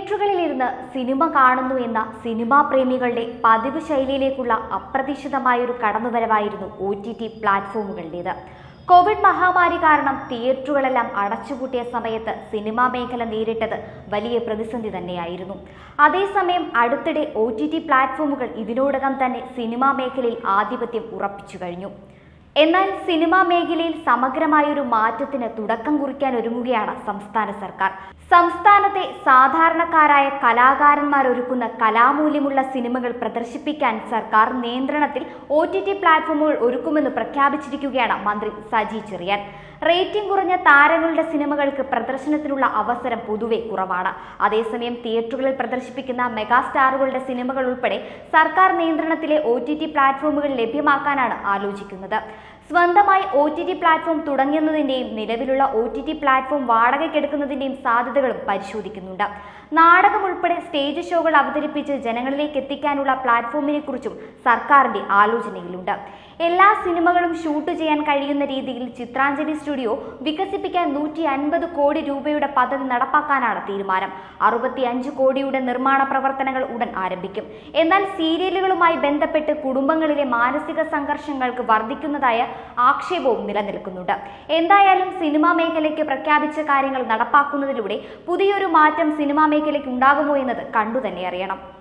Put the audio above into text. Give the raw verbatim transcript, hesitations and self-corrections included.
തിയേറ്ററുകളിലിരുന്ന് cinema കാണുന്നു എന്ന സിനിമാ പ്രേമികളുടെ പതിവ് ശൈലിയിലേക്കുള്ള അപ്രതീക്ഷിതമായൊരു കടന്നുവരവായിരുന്നു ഒ ടി ടി പ്ലാറ്റ്ഫോമുകളുടേത്. കോവിഡ് മഹാമാരി കാരണം തിയേറ്ററുകളെല്ലാം അടച്ചുപൂട്ടിയ സമയത്ത് സിനിമാ മേഖല നേരിട്ടത് വലിയ പ്രതിസന്ധി തന്നെയായിരുന്നു. അതേസമയം അടുത്തിടെ ഒ ടി ടി പ്ലാറ്റ്ഫോമുകൾ ഇതിനോടകം തന്നെ സിനിമാ മേഖലയിൽ ആധിപത്യം ഉറപ്പിച്ചു കഴിഞ്ഞു. എന്നാൽ സിനിമാ മേഖലയിൽ സമഗ്രമായൊരു മാറ്റത്തിന് തുടക്കം കുറിക്കാൻ ഒരുങ്ങുകയാണ് സംസ്ഥാന സർക്കാർ. സംസ്ഥാനത്തെ സാധാരണക്കാരായ കലാകാരന്മാരൊരുക്കുന്ന കലാമൂല്യമുള്ള സിനിമകൾ പ്രദർശിപ്പിക്കാൻ സർക്കാർ നിയന്ത്രണത്തിൽ ഒ ടി ടി പ്ലാറ്റ്ഫോമുകൾ ഒരുക്കുമെന്ന് പ്രഖ്യാപിച്ചിരിക്കുകയാണ് മന്ത്രി സജി ചെറിയാൻ. റേറ്റിംഗ് കുറഞ്ഞ താരങ്ങളുടെ സിനിമകൾക്ക് പ്രദർശനത്തിനുള്ള അവസരം പൊതുവെ കുറവാണ്. അതേസമയം തിയേറ്ററുകളിൽ പ്രദർശിപ്പിക്കുന്ന മെഗാസ്റ്റാറുകളുടെ സിനിമകൾ ഉൾപ്പെടെ സർക്കാർ നിയന്ത്രണത്തിലെ ഒ ടി ടി പ്ലാറ്റ്ഫോമുകൾ ലഭ്യമാക്കാനാണ് ആലോചിക്കുന്നത്. സ്വന്തമായി ഒ ടി ടി പ്ലാറ്റ്ഫോം തുടങ്ങുന്നതിന്റെയും നിലവിലുള്ള ഒ ടി ടി പ്ലാറ്റ്ഫോം വാടകയ്ക്കെടുക്കുന്നതിന്റെയും സാധ്യതകളും പരിശോധിക്കുന്നുണ്ട്. നാടകം ഉൾപ്പെടെ സ്റ്റേജ് ഷോകൾ അവതരിപ്പിച്ച് ജനങ്ങളിലേക്ക് എത്തിക്കാനുള്ള പ്ലാറ്റ്ഫോമിനെ കുറിച്ചും സർക്കാരിന്റെ ആലോചനയിലുണ്ട്. എല്ലാ സിനിമകളും ഷൂട്ട് ചെയ്യാൻ കഴിയുന്ന രീതിയിൽ ചിത്രാഞ്ജലി സ്റ്റുഡിയോ വികസിപ്പിക്കാൻ നൂറ്റി അൻപത് കോടി രൂപയുടെ പദ്ധതി നടപ്പാക്കാനാണ് തീരുമാനം. അറുപത്തി അഞ്ച് കോടിയുടെ നിർമ്മാണ പ്രവർത്തനങ്ങൾ ഉടൻ ആരംഭിക്കും. എന്നാൽ സീരിയലുകളുമായി ബന്ധപ്പെട്ട് കുടുംബങ്ങളിലെ മാനസിക സംഘർഷങ്ങൾക്ക് വർദ്ധിക്കുന്നതായ ആക്ഷേപവും നിലനിൽക്കുന്നുണ്ട്. എന്തായാലും സിനിമാ മേഖലയ്ക്ക് പ്രഖ്യാപിച്ച കാര്യങ്ങൾ നടപ്പാക്കുന്നതിലൂടെ പുതിയൊരു മാറ്റം സിനിമാ മേഖലയ്ക്ക് ഉണ്ടാകുമോ എന്നത് കണ്ടു തന്നെ അറിയണം.